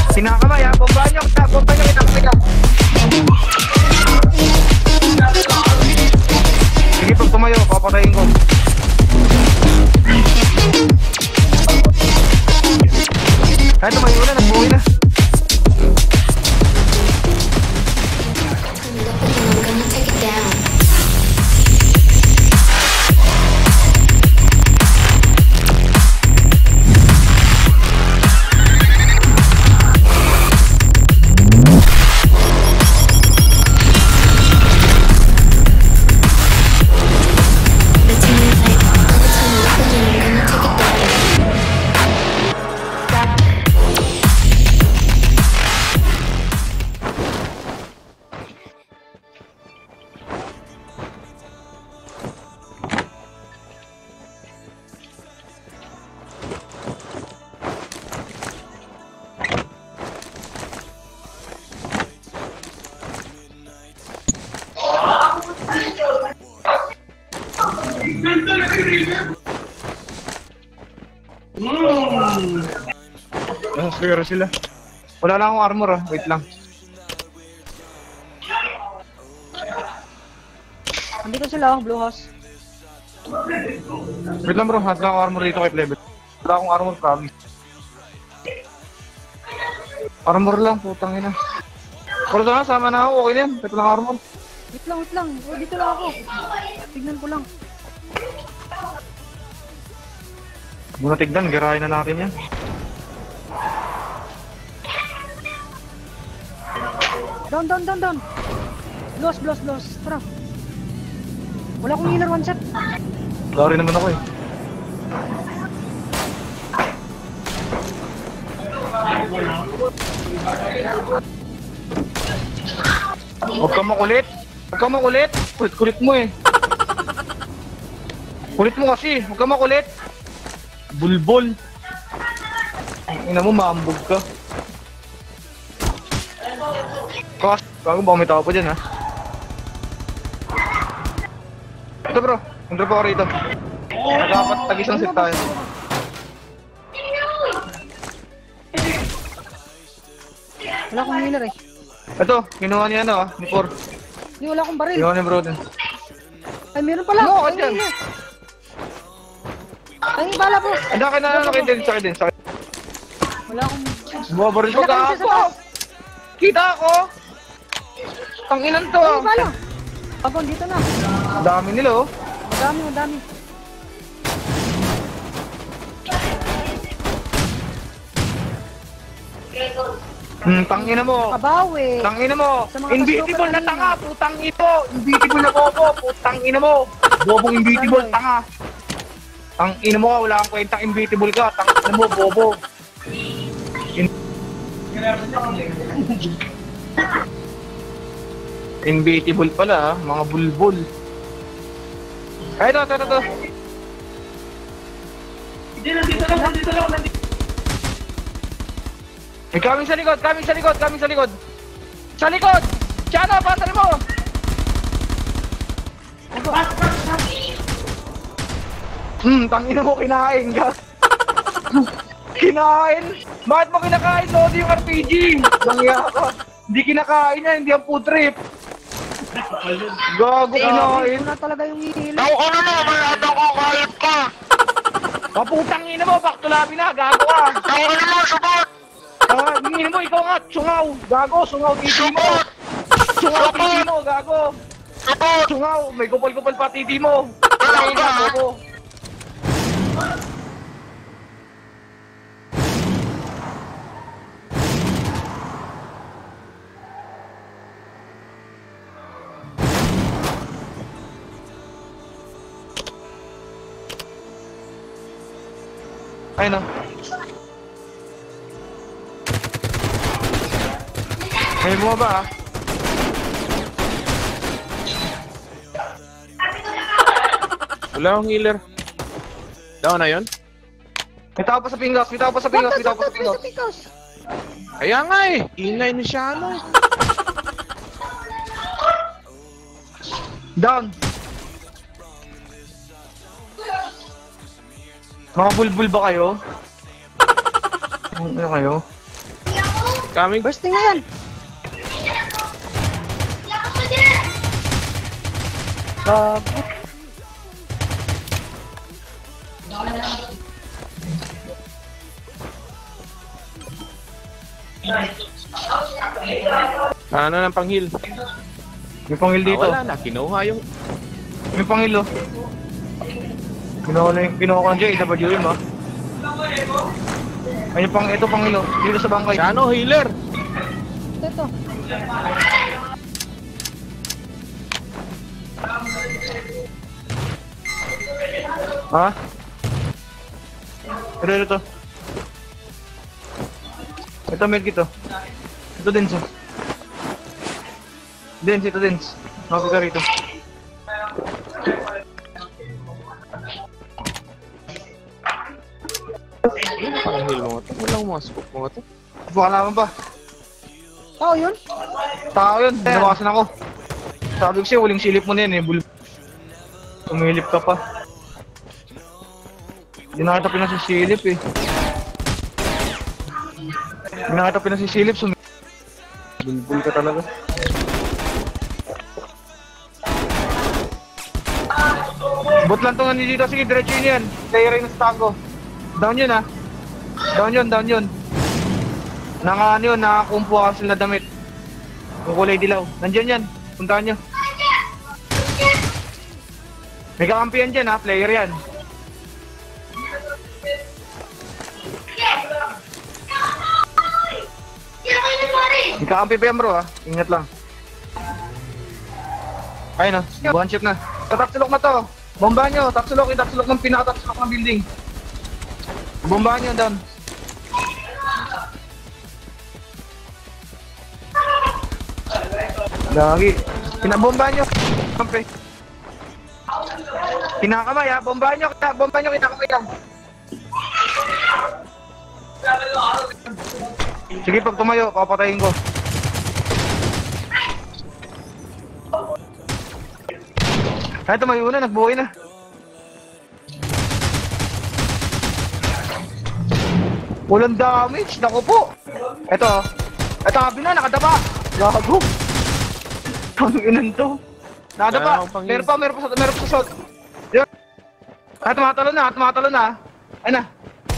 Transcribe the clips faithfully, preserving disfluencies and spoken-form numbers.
Sinakamay ha, bomba nyo kita, bomba nyo kita, kita. Sige, pag tumayo, papatayin ko. Ay, tumayo na, nagbuhay na. Ah, clear sila. Wala lang akong armor ah, wait lang. Nandito sila, blue house. Wait lang bro, hat lang akong armor dito kay Plebe. Wala akong armor, promise. Armor lang, putang ina. Pero sana, sama na ako, okay na yan. Wait lang armor. Wait lang, wait lang. Oh, dito lang ako. Tignan ko lang. Muna tignan, girahin na natin yan. Down, down, down, down. Blows, blows, blows. Tara. Wala akong healer one shot. Sorry naman ako eh. Huwag ka makulit. Huwag ka makulit. Kulit-kulit mo eh. Kulit mo kasi. Huwag ka makulit. Bulbol. Ina mo, maambog ka. Kas, bago baka may tao pa dyan ha. Ito bro, nandun po ako rito. Dapat tag-isang set tayo. Wala akong healer eh. Ito, kinuha niya ano ah, ni Por. Hindi, wala akong baril. Kinuha niya bro din. Ay, meron pala. Ano, Ay, dyan? healer. Ay, bala po. Ano ka na, ano kayo din, sakit din, sakit. Wala akong... Bumabaril ko Wala kang isa sa gago! taas. Kita ako! Tanginan to! Ay, bala. Abang, dito na. Ang dami nila oh. Madami, madami. Hmm, tangina mo! Kabawi. Tangina mo! Sa mga Invisible customer na kanina. tanga! Putang ito! Invisible na bobo! Putang ina mo! Bobong invisible, Ano? tanga! Tang ina mo ka, wala kang kwentang invisible ka! Tang ina mo, bobo! In- Invisible pala ah, mga bulbul. Ay, ito, ito, ito, ito. May coming sa likod, coming sa likod, coming sa likod. Sa likod! Chano, pasal mo! Hmm, tangina mo, kinain ka. Kinain? Bakit mo kinakain, Lodi, yung R P G? Langya ka. Hindi kinakain yan, hindi ang food trip. Gago, kinain. Wala talaga yung healer. Ako ano na, may ano ko, kahit ka. Kaputang ina mo, back to labi na, gago ka. Ako ano mo, sabot. Ah, hingin mo, ikaw nga, sungaw. Gago, sungaw, titi mo. Sungaw, titi mo, gago. Sabot. Sungaw, may kupal-kupal pa titi mo. Kinain ka, gago. Ayun o. May bumaba ah. Wala akong healer. Down na yun? May tao pa sa pinggas, may tao pa sa pinggas, may tao pa sa pinggas. Pikas. Kaya nga eh. Ingay na siya ano eh. Down. Mga bulbul ba kayo? Ano kayo? Coming. Bursting na yan. Gago. Ano ng panghil? May panghil dito. Ah, wala na, kinuha yung... May panghil oh. Kinuha ko na yung kinuha ko na dyan, I W M ah. Ay, yung pang, ito panghil oh. Dito sa bangkay. Siya ano, healer? Ito. Ha? Ito, ito, ito. Ito, medkit to. Ito din siya. Dins, ito dins. Mapit ka rito. Panghil mo ito. Walang mga scoop mo ito. Baka naman pa. Tao yun? Tao yun, binawasan ako. Sabi ko siya, huling silip mo na yan eh. Bul Tumilip ka pa. Hindi na kita pinasisilip eh. Hindi na kita pinasisilip, sumilip. Bulbul ka talaga. Bot lang tong dito, sige, diretso yun yan. Player rin sa tango. Down yun ah. Down yun, down yun. Naka ano yun, nakakumpo ka sila damit. Yung kulay dilaw. Nandiyan yan, puntahan nyo. May kakampihan dyan ha, player yan. May kakampi pa yan bro ha, ingat lang. Ayun o, one ship na. Tatapsulok na to. Bombahan nyo, tapsulok, itapsulok ng pinakatapsulok ng building. Bombahan nyo down. Lagi. Pinabombahan nyo. Kampi. Kinakamay ha, bombahan nyo, bombahan nyo, kinakamay lang. Sige, pag tumayo, papatayin ko. Ay, tumayo na, nagbuhay na. Walang damage, naku po. Eto, eto, habi na, nakadapa. Gago. Panginan to. Nakadapa, meron pa, meron pa sa, meron pa sa shot. Yun. Ay, tumatalo na, tumatalo na. Ay na.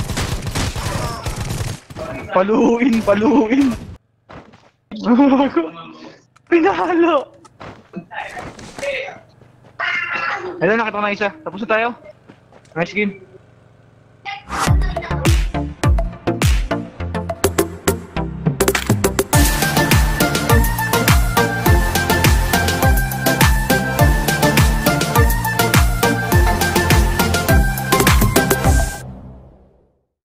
Paluin, paluin. Pinalo. Ayun, nakita ko na isa. Tapos na tayo. Nice game.